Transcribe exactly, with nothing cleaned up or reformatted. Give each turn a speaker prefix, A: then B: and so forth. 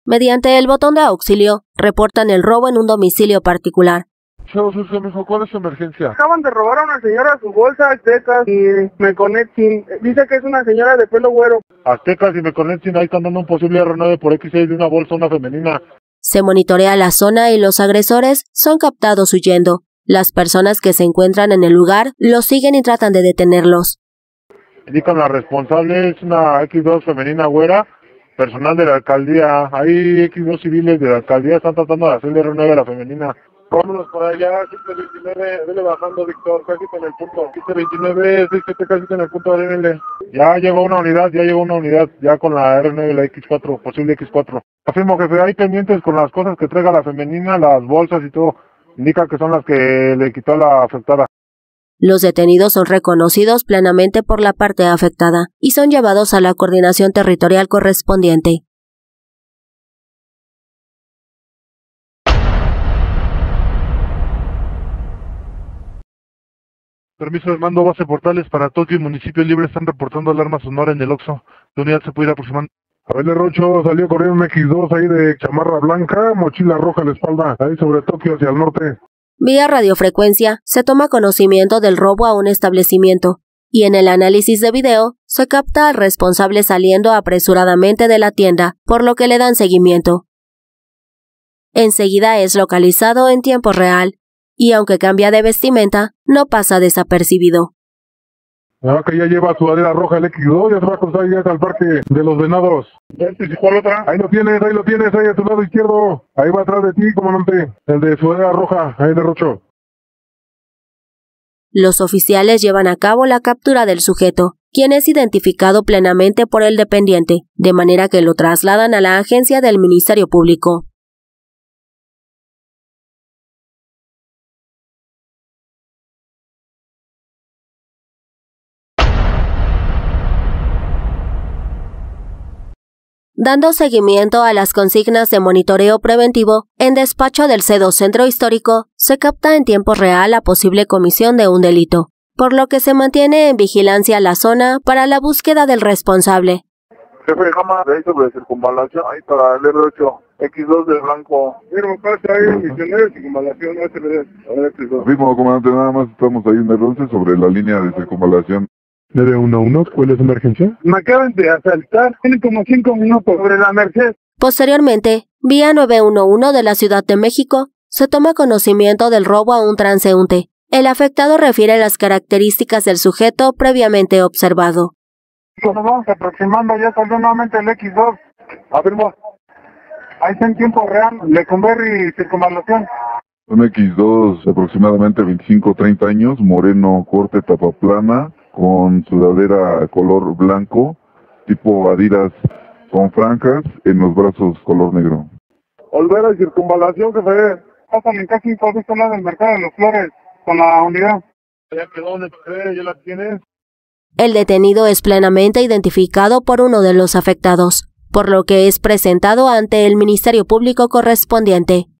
A: Mediante el botón de auxilio, reportan el robo en un domicilio particular.
B: ¿Cuál es su emergencia?
C: Acaban de robar a una señora su bolsa Aztecas y Meconexin. Dice que es una señora de pelo güero.
B: Aztecas y Meconexin, ahí están dando un posible R nueve por X seis de una bolsa, una femenina.
A: Se monitorea la zona y los agresores son captados huyendo. Las personas que se encuentran en el lugar los siguen y tratan de detenerlos.
B: Indican la responsable, es una X dos femenina güera, personal de la alcaldía. Hay X dos civiles de la alcaldía, están tratando de hacerle R nueve a la femenina. Vámonos para allá, siete veintinueve, vele bajando, Víctor, casi en el punto. siete veintinueve, seis siete, casi en el punto de L. Ya llegó una unidad, ya llegó una unidad, ya con la R nueve, la X cuatro, posible X cuatro. Afirmo, jefe, hay pendientes con las cosas que traiga la femenina, las bolsas y todo. Indica que son las que le quitó a la afectada.
A: Los detenidos son reconocidos plenamente por la parte afectada y son llevados a la coordinación territorial correspondiente.
B: Permiso de mando, base Portales para Tokio y municipios libres están reportando alarma sonora en el Oxxo. La unidad se puede ir aproximando. A ver, Rocho, salió corriendo un X dos ahí de chamarra blanca, mochila roja a la espalda, ahí sobre Tokio hacia el norte.
A: Vía radiofrecuencia se toma conocimiento del robo a un establecimiento y en el análisis de video se capta al responsable saliendo apresuradamente de la tienda, por lo que le dan seguimiento. Enseguida es localizado en tiempo real y aunque cambia de vestimenta, no pasa desapercibido.
B: Ah, que ya lleva sudadera roja el X dos, ya se va a cruzar ya al parque de los venados. ¿Y cuál otra? Ahí lo tienes, ahí lo tienes, ahí a tu lado izquierdo. Ahí va atrás de ti, comandante. El de sudadera roja, ahí de Rocho.
A: Los oficiales llevan a cabo la captura del sujeto, quien es identificado plenamente por el dependiente, de manera que lo trasladan a la agencia del Ministerio Público. Dando seguimiento a las consignas de monitoreo preventivo, en despacho del C E D O Centro Histórico, se capta en tiempo real la posible comisión de un delito, por lo que se mantiene en vigilancia la zona para la búsqueda del responsable.
B: Jefe, jamás de ahí sobre circunvalación, ahí para el R ocho, X dos de blanco. Pero pasa ahí, misionero, circunvalación, S R X dos.
D: Mismo, comandante, nada más estamos ahí en el once sobre la línea de circunvalación.
B: nueve uno uno, ¿cuál es la emergencia?
C: Me acaban de asaltar, tiene como cinco minutos sobre la Merced.
A: Posteriormente, vía nueve uno uno de la Ciudad de México, se toma conocimiento del robo a un transeúnte. El afectado refiere las características del sujeto previamente observado.
C: Cuando vamos aproximando ya salió nuevamente el X dos.
B: Afirmo.
C: Ahí está en tiempo real, Lecumberri y circunvalación.
D: Un X dos aproximadamente veinticinco treinta años, moreno, corte, tapa plana, con sudadera color blanco, tipo Adidas con franjas, en los brazos color negro.
C: Olvera y circunvalación, jefe. Pásame casi por este lado del mercado de los Flores, con la unidad.
B: Ya quedó, ¿ya la tienes?
A: El detenido es plenamente identificado por uno de los afectados, por lo que es presentado ante el Ministerio Público correspondiente.